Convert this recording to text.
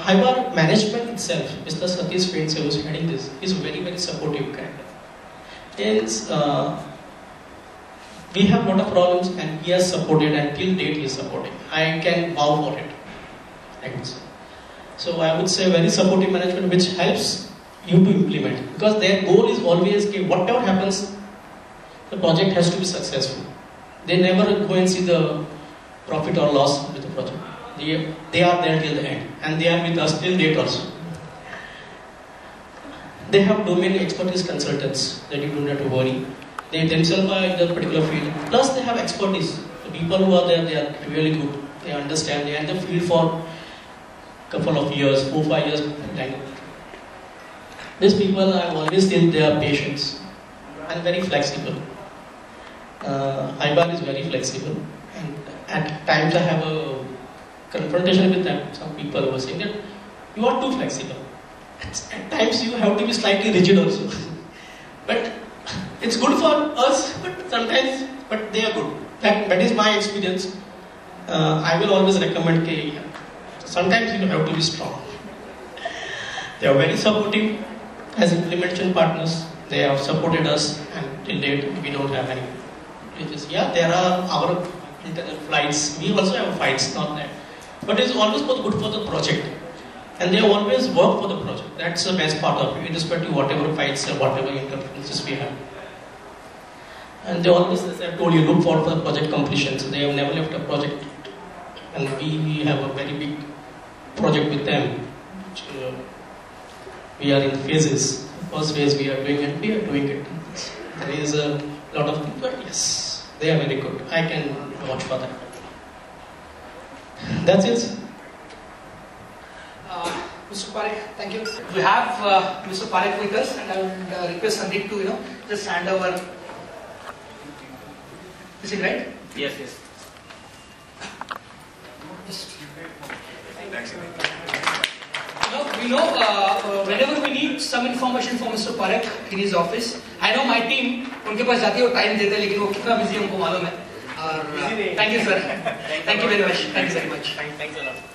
Hyper management itself, Mr. Satish Fense, who is heading this, is very supportive kind. We have a lot of problems and he has supported, and till date he is supporting. I can vouch for it, I would say. So I would say very supportive management which helps you to implement, because their goal is always whatever happens, the project has to be successful. They never go and see the profit or loss with the project. They are there till the end, and they are with us till date also. They have domain expertise consultants that you don't have to worry. They themselves are in the particular field. Plus they have expertise. The people who are there, they are really good. They understand. They are in the field for a couple of years, 4-5 years. These people, I've always seen they are patient and very flexible. IBAN is very flexible, and at times I have a confrontation with them. Some people were saying that you are too flexible. At times you have to be slightly rigid also. But it's good for us, but sometimes, but they are good. That is my experience. I will always recommend sometimes you have to be strong. They are very supportive as implementation partners. They have supported us, and till date we don't have any. Yeah, there are our internal flights. We also have fights, not that. But it's always good for the project. And they always work for the project. That's the best part of it, irrespective of whatever fights or whatever interferences we have. And they always, as I told you, look forward for the project completion. So they have never left a project. And we have a very big project with them. Which, we are in phases. The first phase we are doing it, we are doing it. There is a lot of things, but yes, they are very good. I can vouch for that. That's it. Mr. Parekh, thank you. We have Mr. Parekh with us, and I would request Sandeep to just hand over. Is it right? Yes. Thanks. We know whenever we need some information from Mr. Parekh in his office, I know my team, उनके पास जाती है वो time देते हैं, लेकिन वो कितना busy हमको मालूम है. और thank you sir. Thank you very much. Thanks very much. Thanks a lot.